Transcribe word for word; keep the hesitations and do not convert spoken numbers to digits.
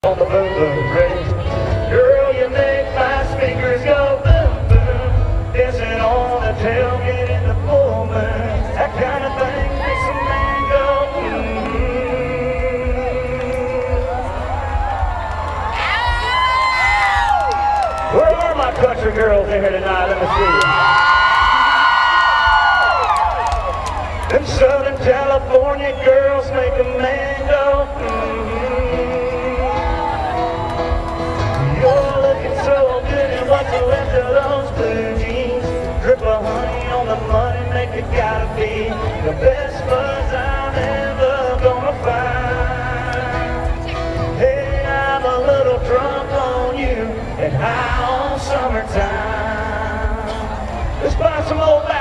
On the boom boom bridge, girl, you make my speakers go boom boom. Dancing on the tailgate in the full moon, that kind of thing makes a man go mm. Where are my country girls in here tonight? Let me see. Them Southern California girls make a man go mm. What's left of those blue jeans? Drip of honey on the money, make it gotta be the best buzz I'm ever gonna find. Hey, I'm a little drunk on you and high on summertime. Let's buy some old